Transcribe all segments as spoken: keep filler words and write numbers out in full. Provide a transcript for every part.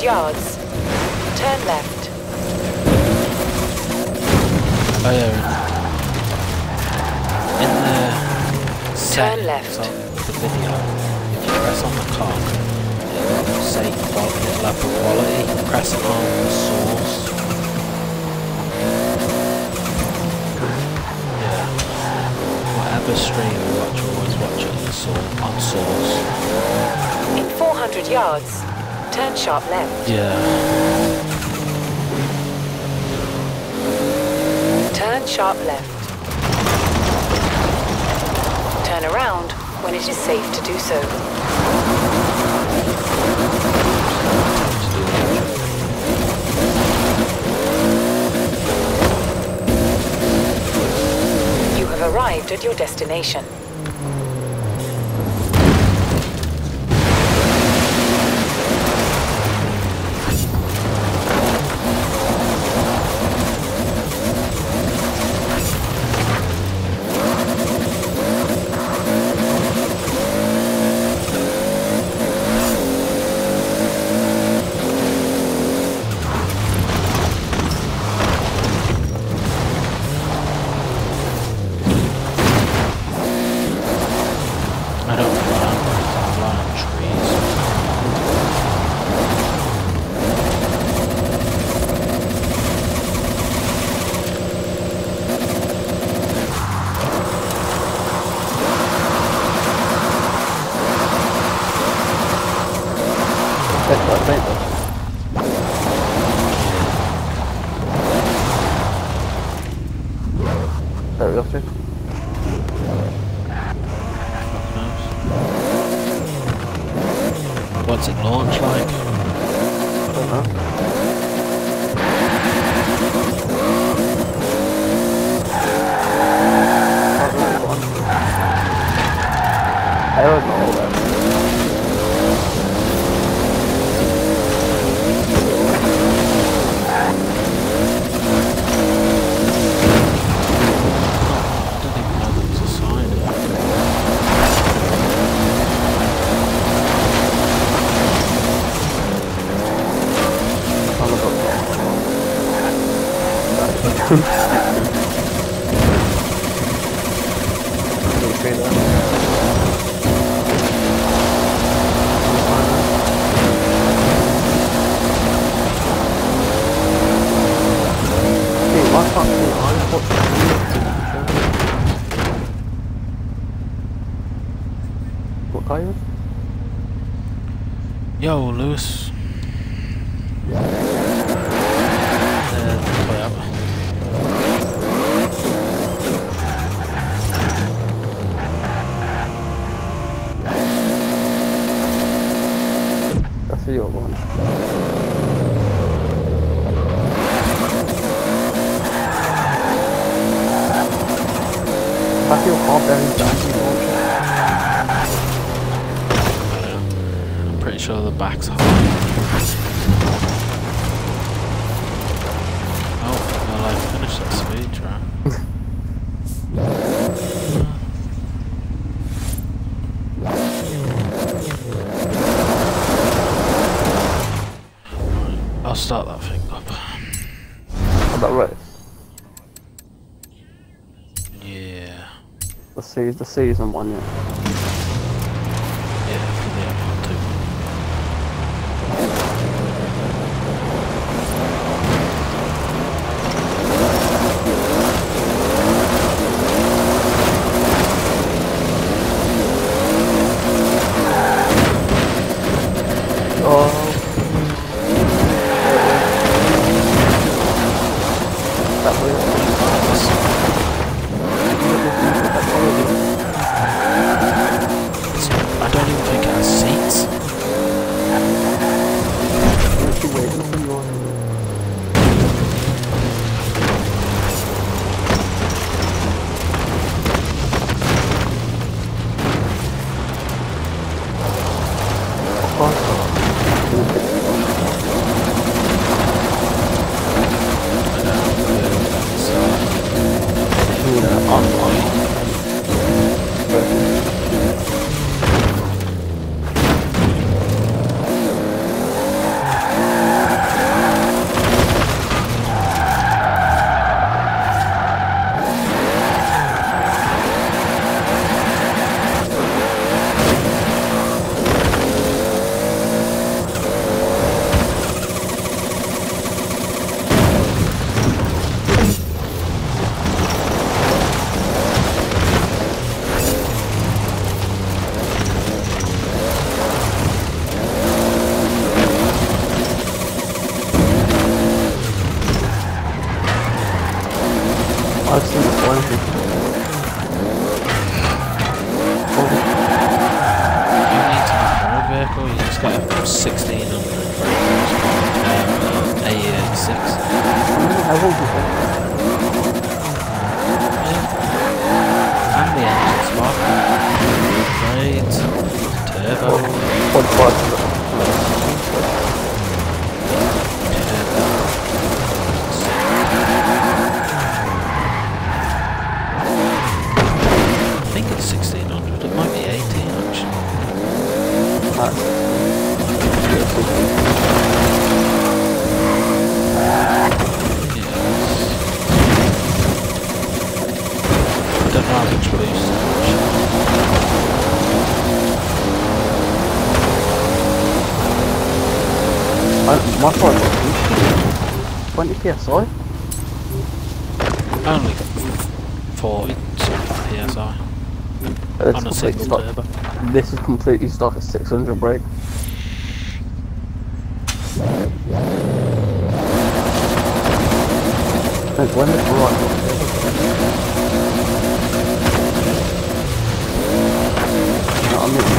yards. Turn left. Oh yeah. In the Turn left. settings of the video, if you press on the cog, it'll say quality, it'll have the quality. Press on the source. Yeah. Whatever stream you watch, always watch it on source. On source. In four hundred yards, turn sharp left. Yeah. Turn sharp left. Turn around when it is safe to do so. You have arrived at your destination. There we go, too. What's it launch like? I don't know. I don't know that. What car you? Yo, Lewis. Uh, Toyota. That's the other one. I feel hot very dicey launcher. I'm pretty sure the back's hot. Oh, well, I finished that speed trap. I'll start that thing up. Is that right? Yeah. The season, the season one, yeah. Yeah, for the F one two. Oh. That was. I don't even think it has seats. sixteen hundred uh, A E eighty-six. How old is it? Yeah. And the engine spot. Grades. Turbo. forty-five. Turbo. I think it's sixteen hundred. It might be eighteen actually. Nice. Don't know how much boost. I, my car's twenty P S I. Only forty P S I It's on a completely single stock. turbo. This is completely stock at six hundred brake. Like when it's right. You know what I mean?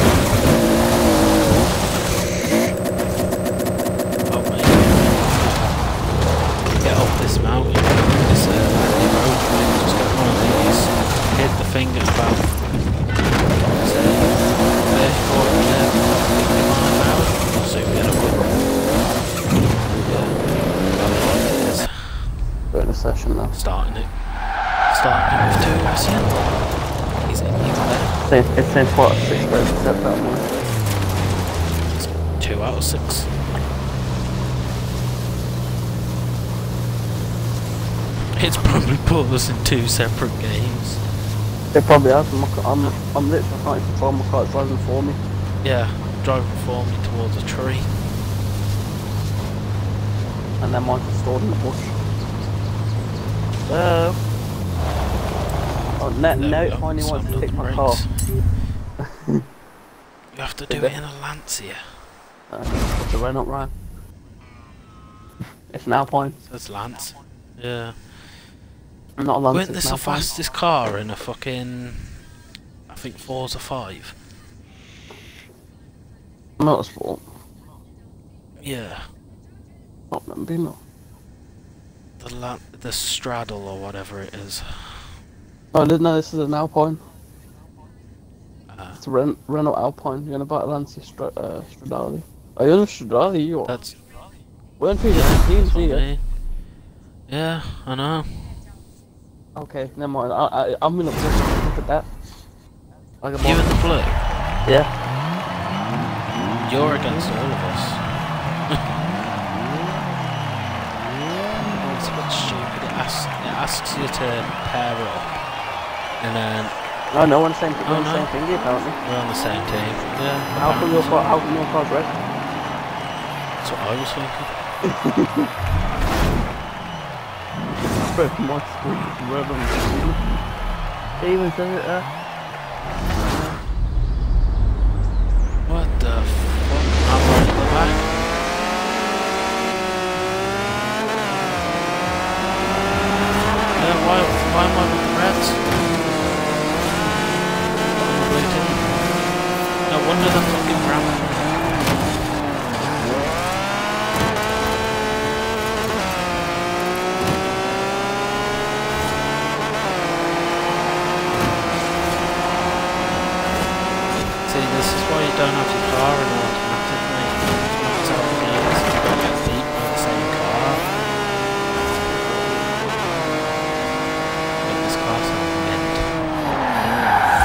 Oh mate, get off this mountain. This uh, road, mate. Just get one of these. Hit the finger about say thirty, forty, fifty miles an hour. I'll soon get up. Yeah, about like it is. We're in a session now. Starting it. Starting it with two S in. He's in even better. It's saying, it's saying four out of six brake except that one. It's two out of six. It's probably put us in two separate games. It probably has. I'm, I'm, I'm literally trying to control my car, it's driving for me. Yeah, driving for me towards a tree. And then mine's stored in the bush. Uh, oh, no, There we no, it go, finally wants to slammed pick on the my car. brakes. You have to do it in a Lancia. Uh, it's a Renault Ryan. It's an Alpine. Says Lance. Yeah. Not a Lancia, Weren't it's this an the Alpine. fastest car in a fucking, I think Forza five? Motorsport. Yeah. Not them, be not. The La the Straddle or whatever it is. Oh, I didn't know this is an Alpine. Uh, It's a Ren Renault Alpine. You're gonna buy a Lancia Stra uh, Stradale. Oh, you're on a Stradale, you are. that's, We're on two different teams that's here. me. Yeah, I know. Okay, never mind. I, I, I'm in a position. Look at that. I can You buy- in the blue? Yeah. You're against all of us. It's a bit stupid. It asks, it asks you to pair up, and then No, no, we're on the same, we're Oh, on the no. same thing here, apparently. we're on the same team. Yeah. How come your apparently car, so. how come your car's red? That's what I was thinking. Red from my street, it's red on the street. It even says it there. What the fuck? I'm right at the back. Yeah, why, why am I with the reds? Probably didn't. No wonder the fucking ramp. See, this is why you don't have your car in automatic, mate. It's not telling you it's going to get beat by the same car. But this car's not meant.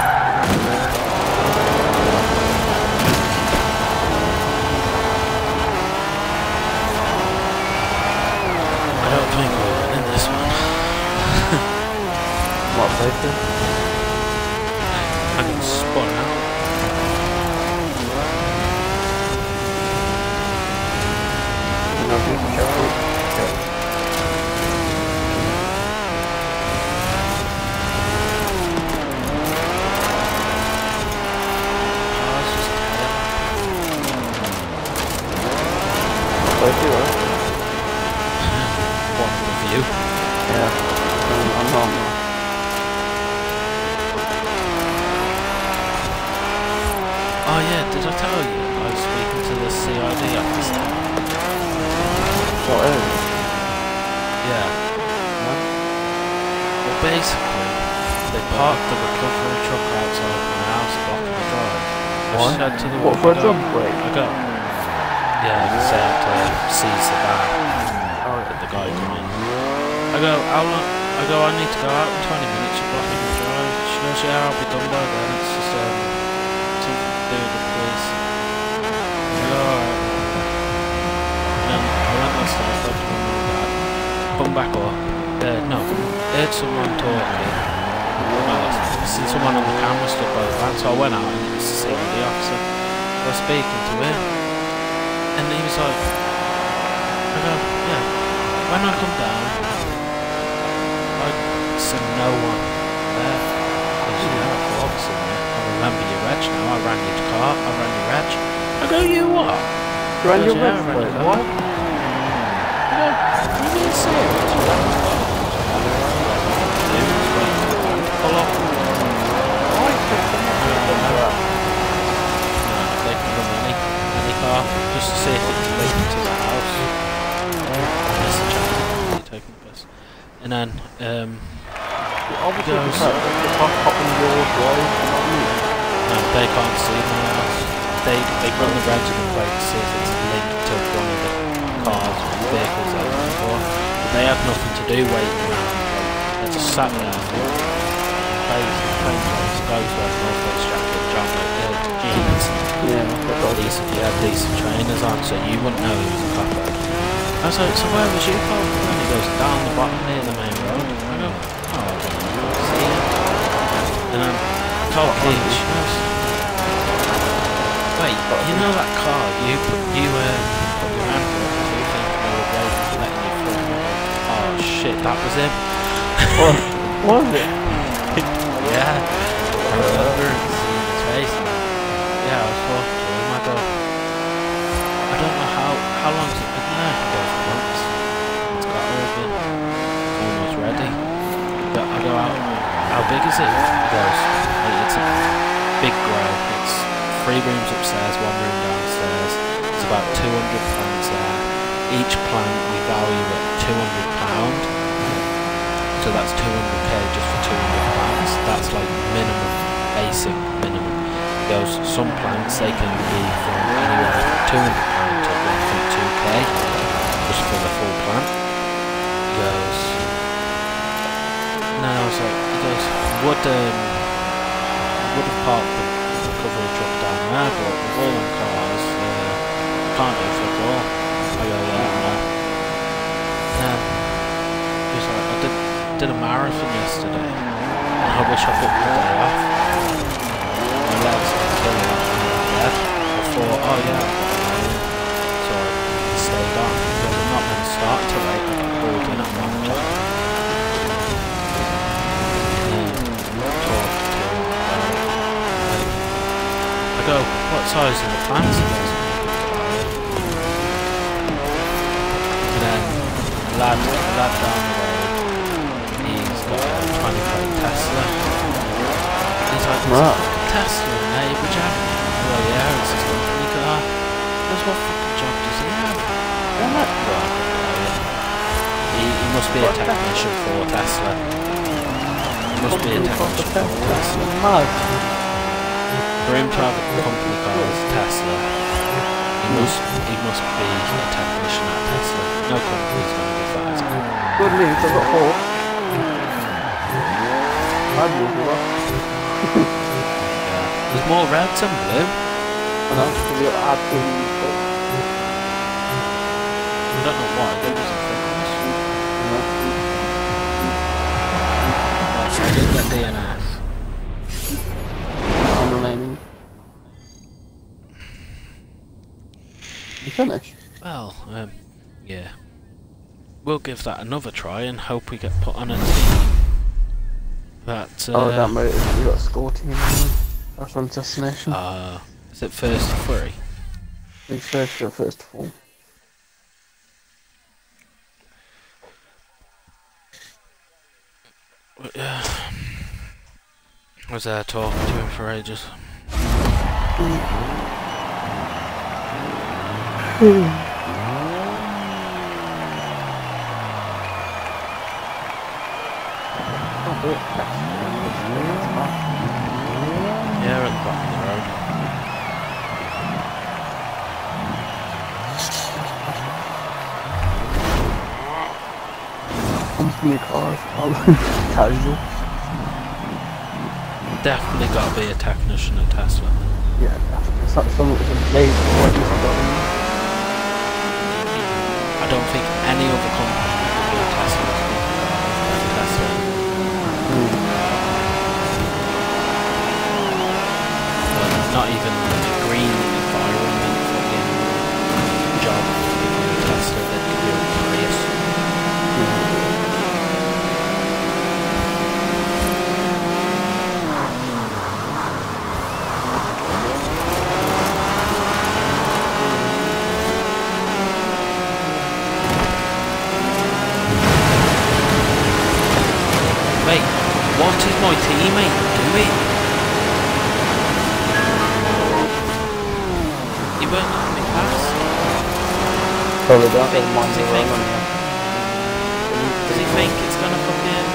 I don't think we're winning this one. What, safety? I can spun out. No, you can check it. Car's just terrible. Safety, right? One review. Yeah. Um, I'm not. Oh yeah, did I tell you I was speaking to the C I D officer? What area? Yeah. Well, basically, they parked the recovery truck outside my house blocking the drive. I Why? said to the What, woman, for a I go, drum break? I go, yeah, they said to seize the van. Oh, That the guy come in. I go, how long? I go, I need to go out in twenty minutes, you're blocking the drive. She goes, yeah, I'll be done by then. It's just um, something to do with the police. I go, alright. And then I went downstairs, spoke to my mum and dad. Come back up. Uh, no, heard someone talking. Well, I see someone on the camera stood by the van, so I went out and it was the C I D officer. I was speaking to him. And he was like, I go, yeah, when I come down, I said no one there. I said, yeah, I thought obviously, yeah. I remember your reg now, I ran your car, I ran your reg. I go, you what? you ran your yeah, red I ran plate, your what? car. I go, you being serious? You ran your car? Pull off. Why? They can run any, any car, just to see if it's linked to the house. That's the chance of you taking the piss. And then, um, Obviously, goes, the fact that the car hopping your drive, not me. no, they can't see my house. They, they run the register plate to see if it's linked to one of the cars or vehicles they're looking for. But they have nothing to do waiting around. They're just sat there. Plays, plain clothes, goes wearing North Face jacket, jumper, uh, jeans. Yeah, Decent, he had decent trainers on, so you wouldn't know he was a copper. I was like, so where was you parked? And he goes, down the bottom near the main road. I go, oh, I don't know, I see it. And then I told Kate, she goes, wait, you know that car, you put, you, um, put your hand up, so you think they were waiting, letting you through. Oh shit, that was him. What? Was it? Yeah, I remember seeing his face. Yeah, I was talking to him. I go, I don't know how how long's it been there? He goes, months. It's got all been almost ready. But I go out. How big is it? He goes, it's a big grow. It's three rooms upstairs, one room downstairs. It's about two hundred plants there. Each plant we value at two hundred pounds. So that's two hundred k just for two hundred plants. That's like minimum, basic minimum. It goes, some plants they can be from anywhere from two hundred pounds to one point two k just for the full plant. He goes, and then I was like, he goes, would um, would have parked the recovery truck down there, but with all them cars, uh, can't do football. I go, yeah, I know. Um, he was like, I did. did a marathon yesterday, and I wish I booked the day off. My legs were killing me in bed. I thought, oh yeah, I've got a day. So I stayed on, because I'm not going to start till eight. I got called in at one o'clock. And talked to him. I go, what size are the plants? He goes, and then a lad, a lad down the road, he's got a twenty plate Tesla. He's like, Right. Tesla, neighbour Jack? I go, yeah, it's his company car. He goes, what fucking job does he have? I'm like, right, he, he must be a technician for Tesla. He must be a technician for Tesla. Mad. For him to have a company car as Tesla, he must, he must be a technician at Tesla. No company's going to give that as a company. Good news, I've got four. Bad news, I've got. Yeah. There's more reds than blue. I know, because you've got absolutely stuff. I don't know why, there wasn't thickness. Right, so I did get D N S. I'm remaining. You finished? Well, um, yeah. We'll give that another try and hope we get put on a team. That, uh... Oh, damn right, you got a score team. That's one destination. Uh, is it first to three? It's first to first to four. Yeah. I was there talking to him for ages. new cars. Casual. Definitely got to be a technician at Tesla. Yeah, definitely. It's not someone with a blaze or what you've got. I don't think any other company would do a Tesla as good as Tesla. Mm. Well, not even the green environment fucking job for a Tesla that could do a Prius. Mate, what is my teammate doing? He won't let me pass. Probably don't Think- mind does he the think- run. Does he think it's gonna fucking...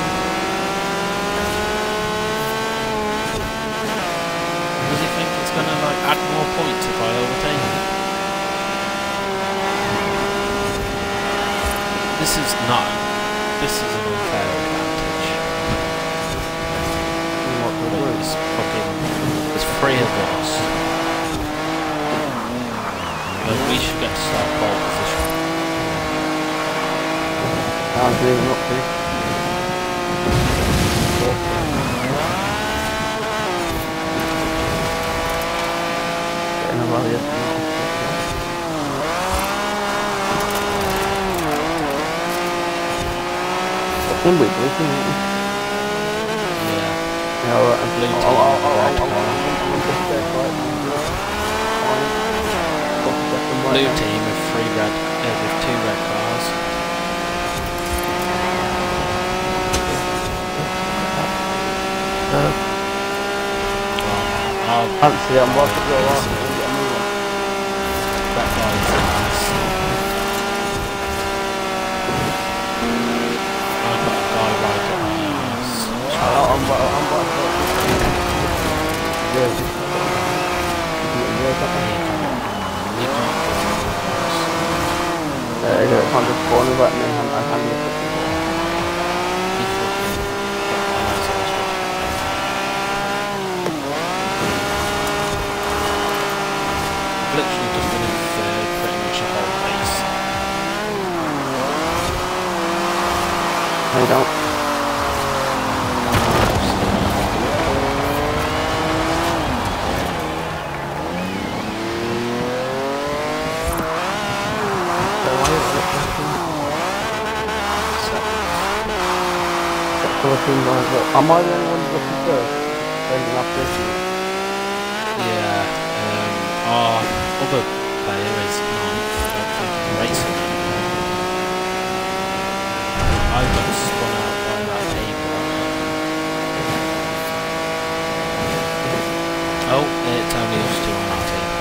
Does he think it's gonna like add more points if I overtake him? This is not... This is an unfair advantage. What the Like, words? there's fucking... There's three of us. Like, we should get to start pole position. I'm doing up to. Getting a rally up. I think we're glitching. Yeah. Yeah, alright. I'm Blue team, I'll, I'll, I'll, red I'll, I'll, car. I'll, I'll just check right now. Fine. Double check them right Blue now. team with three red... Uh, with two red cars. Uh, Oh, Fancy, I'm about to go off and get a new one. that guy is nice. I've got a guy right at my ass. Oh, I'm about, I'm about to go. Yeah, just... Yeah, yeah, You can't get through the cars. Uh, I got a hundred corner right now, and I can't get it. You fucking... Oh, that's awesome. I've literally just been in third pretty much the whole race. I don't. So why is it happening? Looking like that. Am I the only one looking first? Ending up this year. Yeah, um, our other player is ninth, I don't think he's racing anymore. I got spun out by that table. Oh, it's only us two on our team.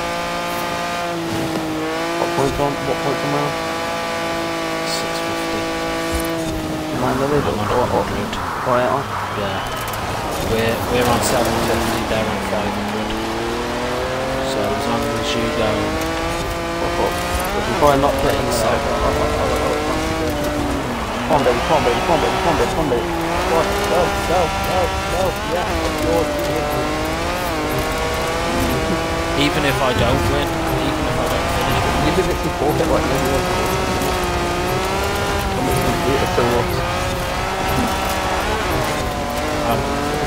What points on? What points am I on? six fifty. Am I in the lead? I'm on Or, or, one hundred. or am I? Yeah. We're, we're on seven fifty, they're on five hundred. So as long as you go... What, what? If you try not getting Eight, it, seven. I'll, I'll, I'll, I'll, I'll, come on, baby, come on, baby, come on, baby, come on, baby, come on, baby. Go on, go, go, go, go, yeah, it's yours, it's yours. Even if I don't win, even if I don't finish, You give it to forfeit right now, you want to. Come on, it's still works. um,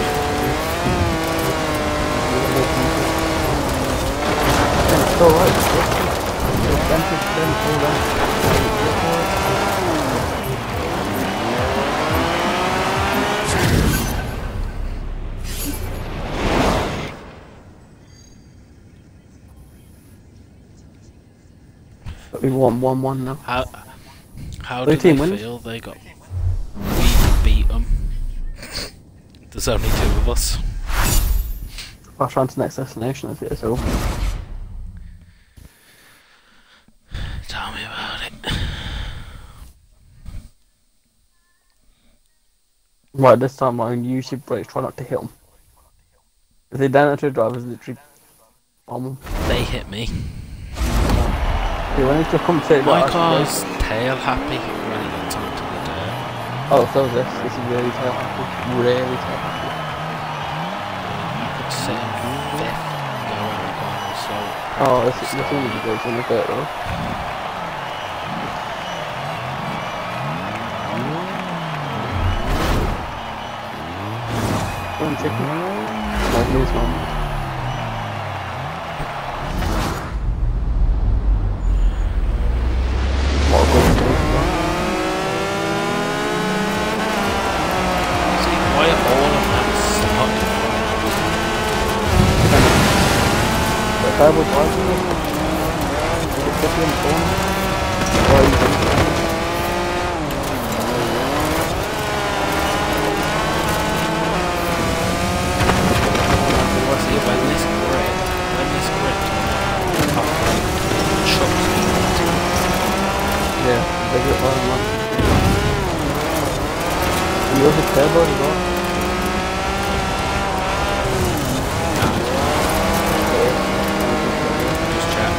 It's alright, it's expensive, then all that. But we won one one now. how how Blue do they team wins. feel they got... We beat them. There's only two of us. Pass round to the next destination, I think so. Tell me about it. Right, this time I'm going to use your brakes, try not to hit them. If they down to a driver's literally bomb them. They hit me. Yeah, when it's just come to My that, car's tail happy when it gets onto the dirt. Oh, so this this is really tail happy. Really tail happy. You could sit in fifth and go around the corner, so... Oh, this is this is good in the bit though. One chicken. Like this one. More good things. See, why are all of them stuck in front of us? The cowboy watching it. It's just in the corner. Why are you thinking? See, when this grid, when this grid chucks me into it. Yeah, they get one one. You have a turbo as well? Just check.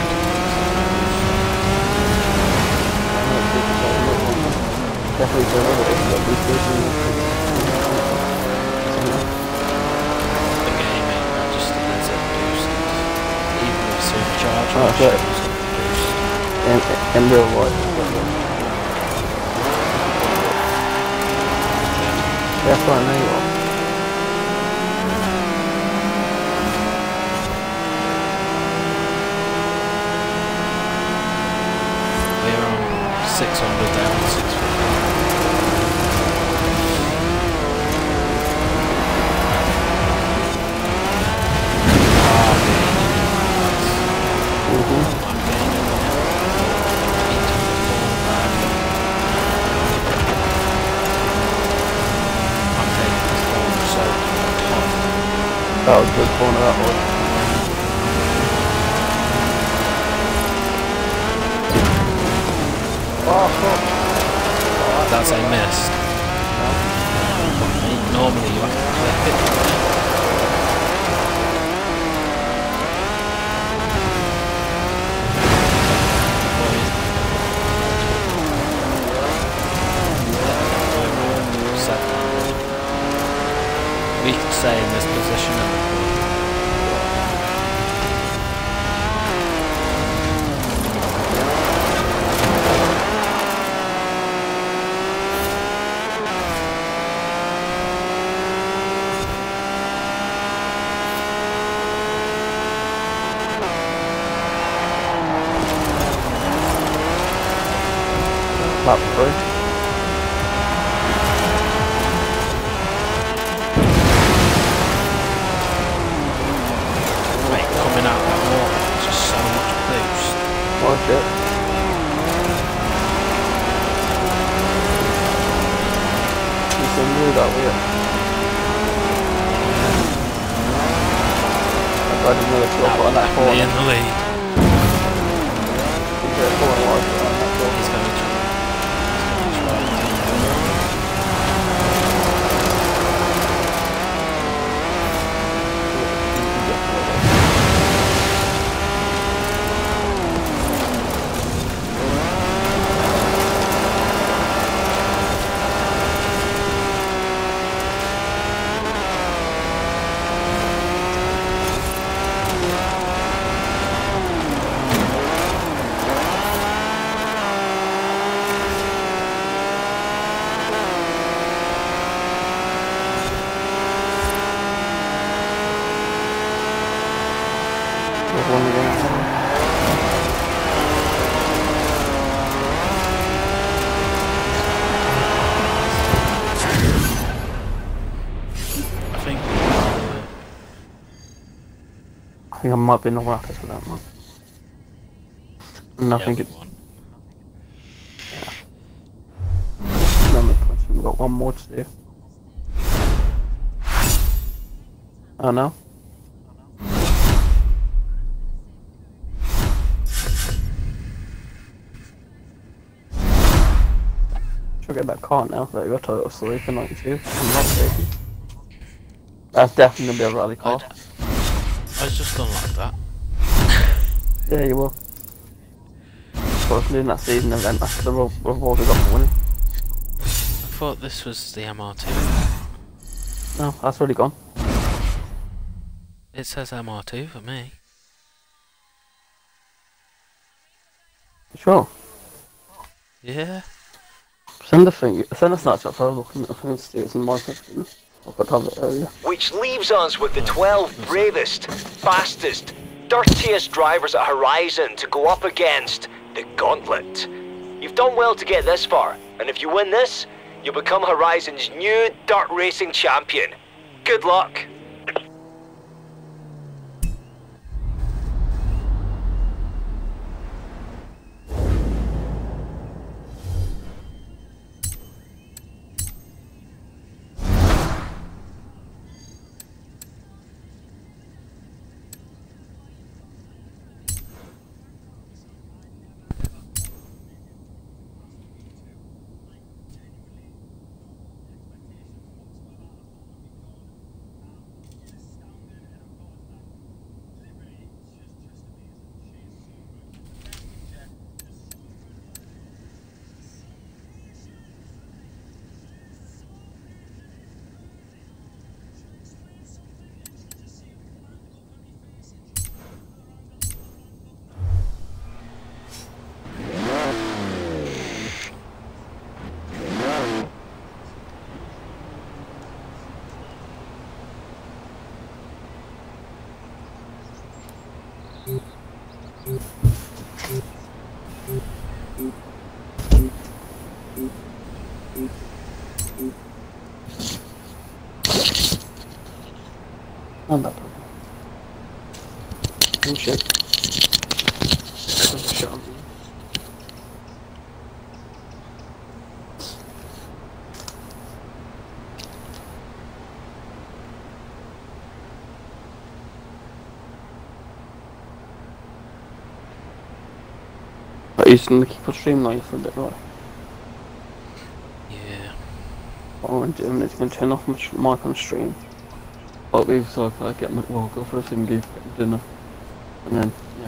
Definitely turbo, but it's got boost station. The game ain't registered as a boosted. Even with supercharge, Oh, it sorry. shows a boost. And, and real life. That's what I know you are. We're on six hundred down to six fifty. Mm-hmm. I'm gaining now. eight hundred back. I'm taking this corner so hot. That was a good corner, that was. Oh, fuck. That's a missed. Normally you have to clip it. We could stay in this position at the point. Lap three. Mate, coming out that water, it's just so much boost. Oh shit. You can do that weird. I didn't know it's got on that Me corner. in the lead. You get a corner like that on that corner. He's going to try. He's going to try. There's one again. I think uh, I think I might be in the Rapids for that one. And I think it's one. number twenty. We've got one more to do. Oh no? Should get that car now, that got total sleep in ninety-two. I'm not taking. That's definitely gonna be a rally car. I was just done like that. Yeah, you will. Supposed to do in that season event after the reward we got for winning. thought this was the M R two. No, that's already gone. It says M R two for me. Sure. Yeah. Send a thing. Send a snapshot so I'm looking at the thing to see it's in my section. I've got to have it earlier. Which leaves us with the twelve bravest, fastest, dirtiest drivers at Horizon to go up against the Gauntlet. You've done well to get this far, and if you win this, you'll become Horizon's new dirt racing champion. Good luck. On that one. Oh shit. There's a shot on me. But he's gonna keep a streamline for a bit, right? Yeah. What I'm gonna do is gonna turn off my mic on stream. But we so if I get my well, go for a thingy, get dinner, and then yeah.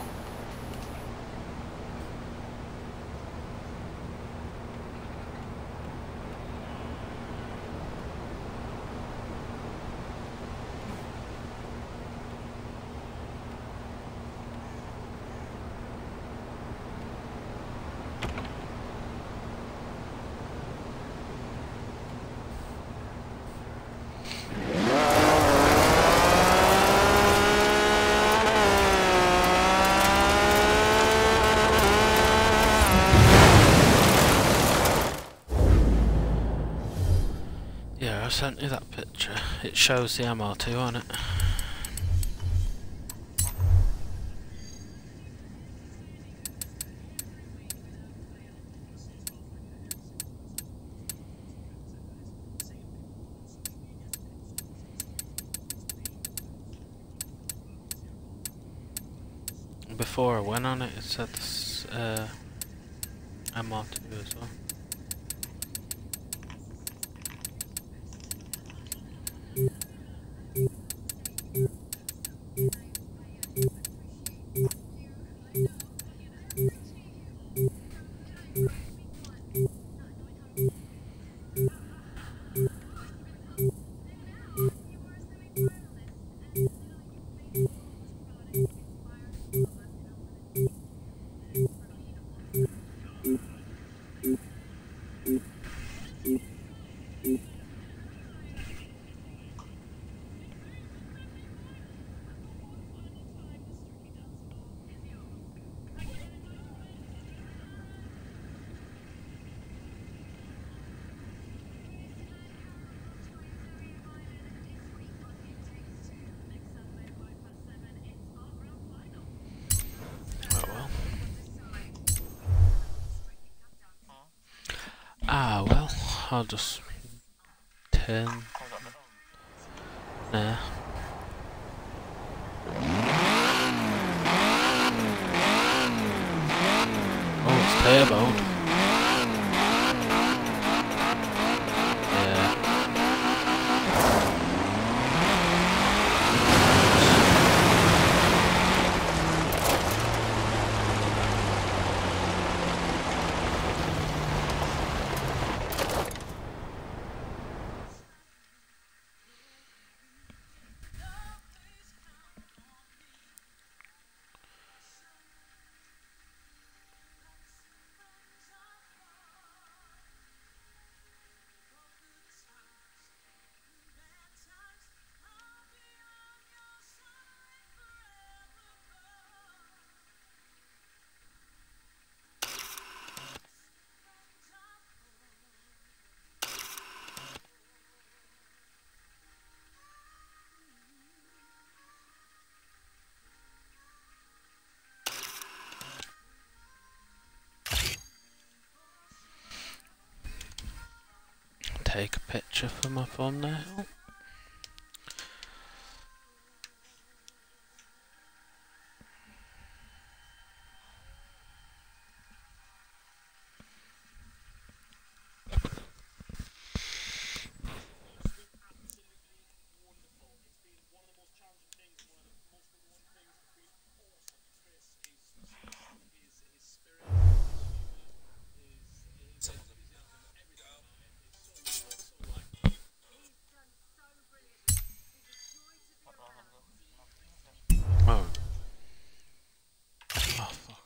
Yeah, I sent you that picture. It shows the M R two on it. Before I went on it, it said this, uh, M R two as well. Ah, well, I'll just turn there. Oh, it's turboed. Yeah. take a picture for my thumbnail. Oh. Oh, fuck.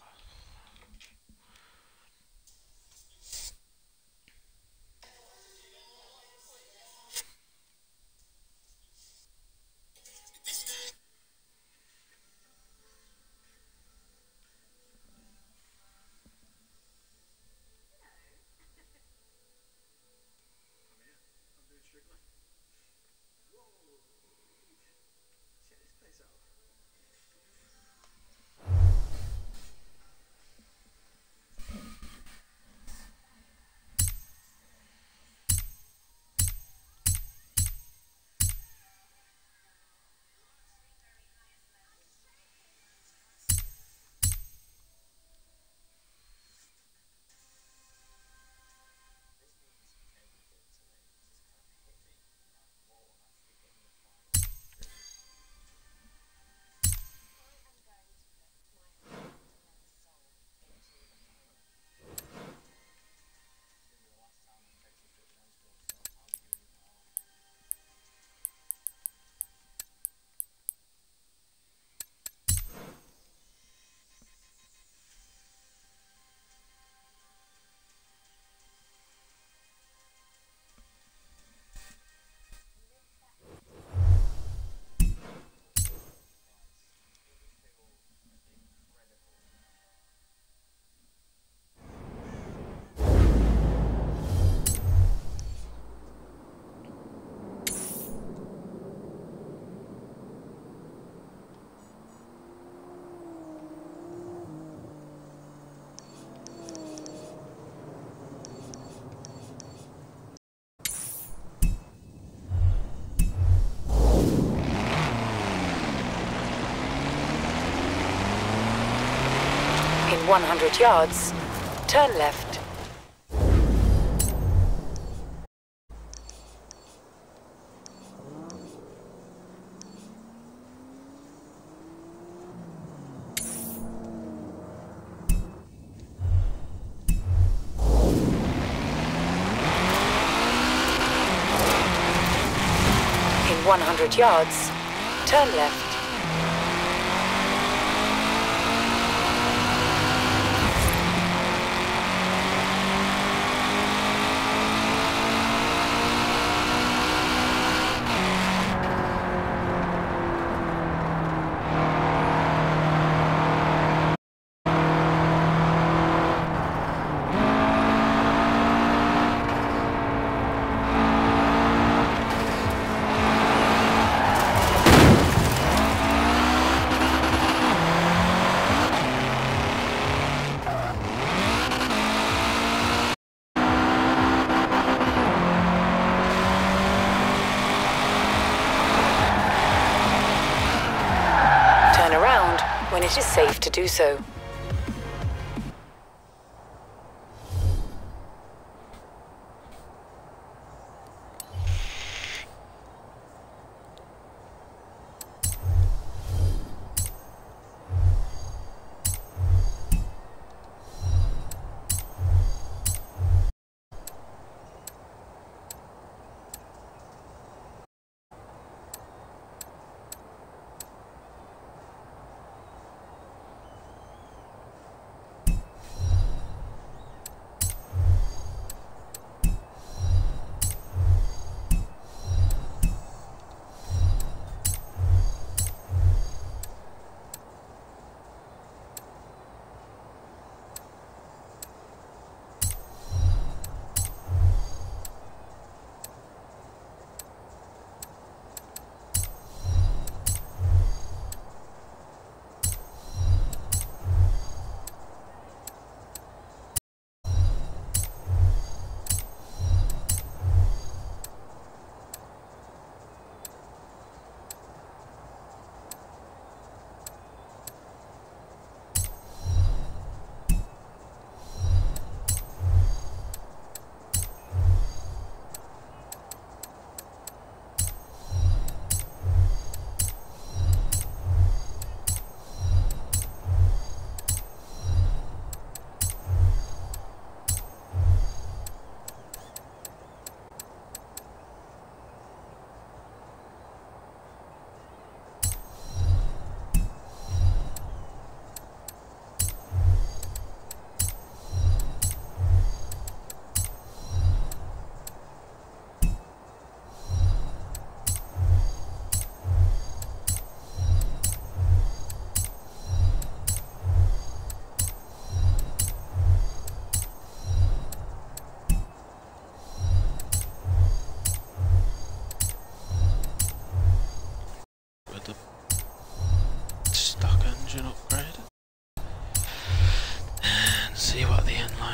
In one hundred yards, turn left. In one hundred yards, turn left. When it is safe to do so.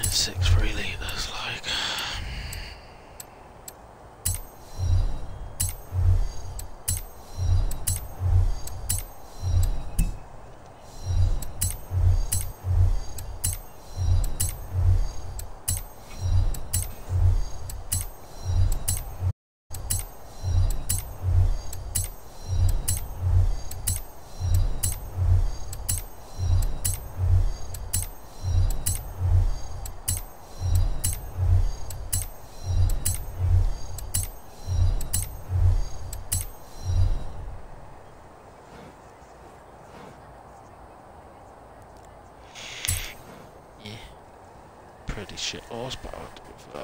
six three litres, like. Pretty shit horsepower to be fair.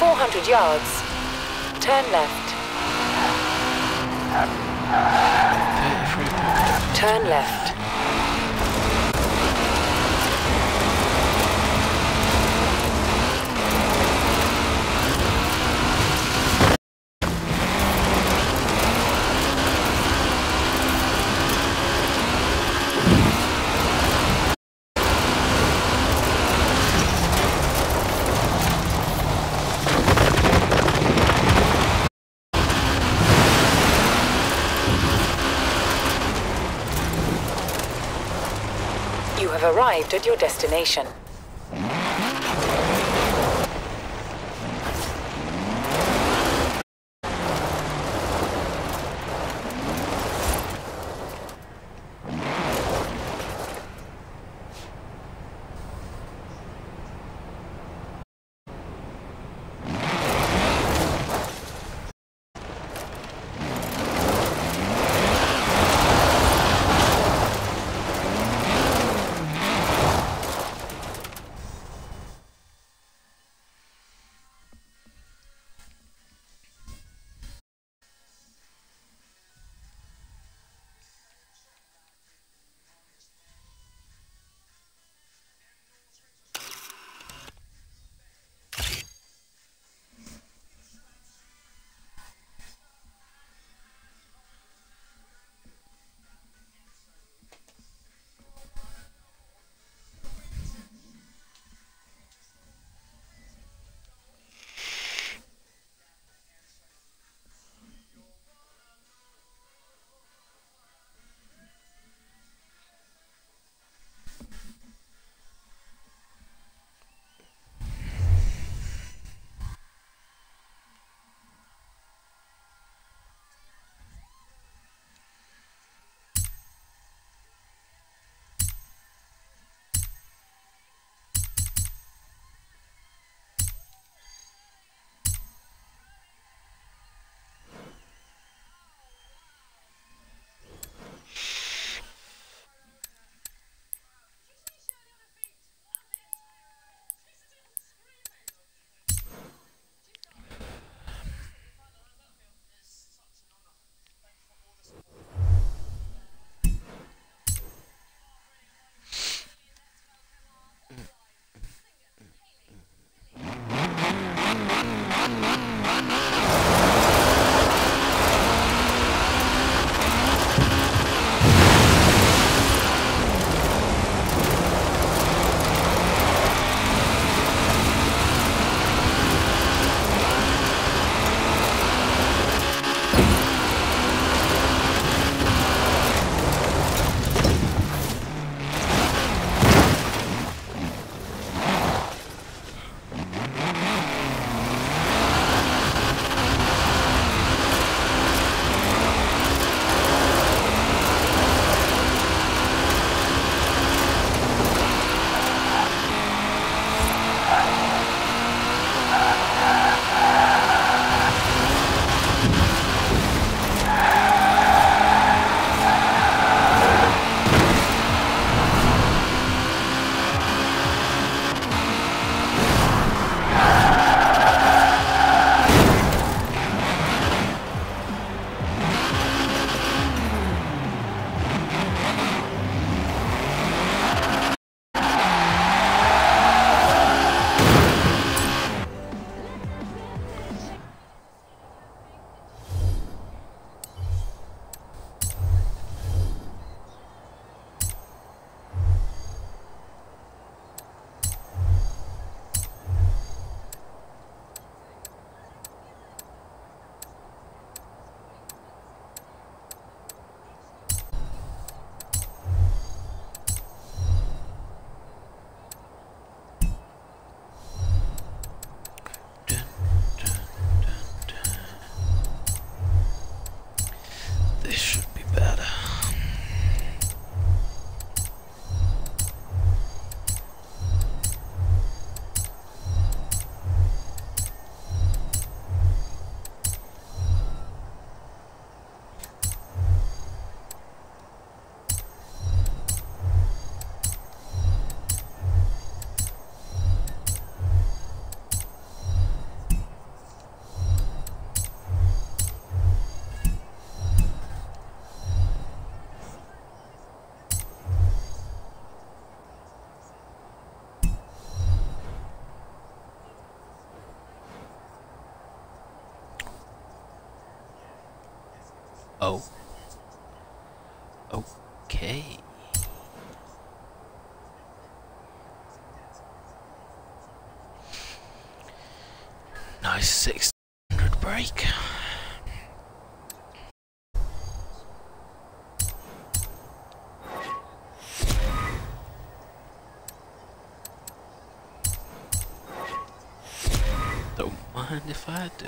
four hundred yards. Turn left. thirty-three. Turn left. You have arrived at your destination. Oh. Okay. Nice six hundred brake. Don't mind if I do.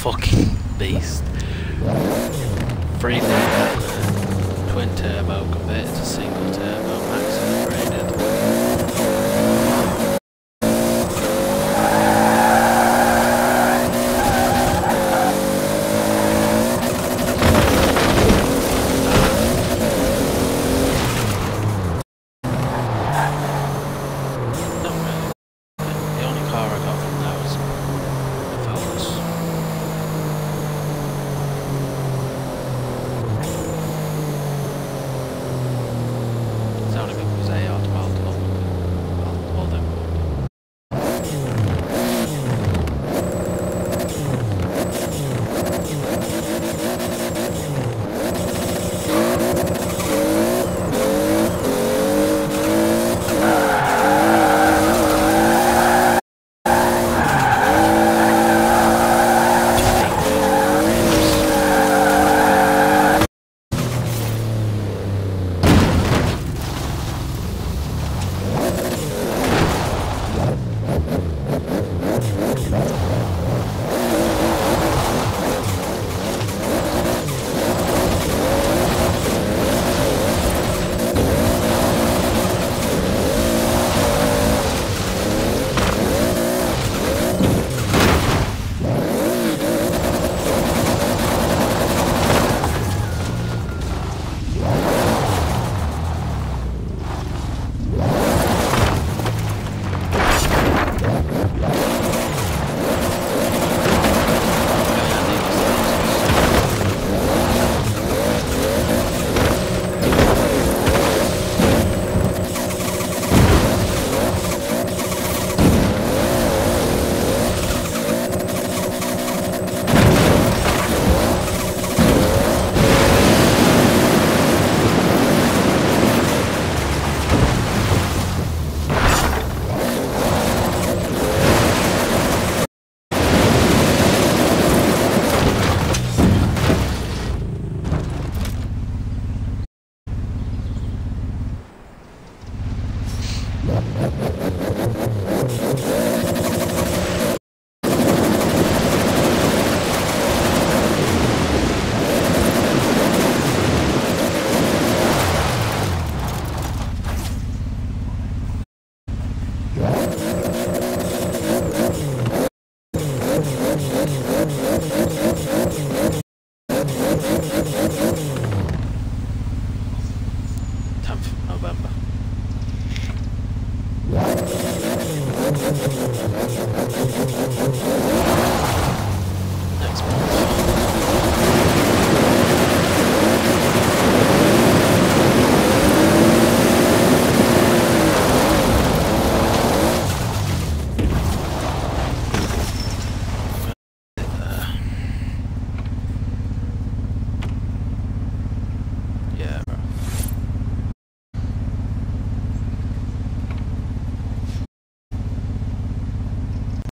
fucking beast. Three litre twin turbo converted to single turbo, max upgraded. Not really. The only car I got from that was the Focus. Sounded like it was A R twelve to well, all them.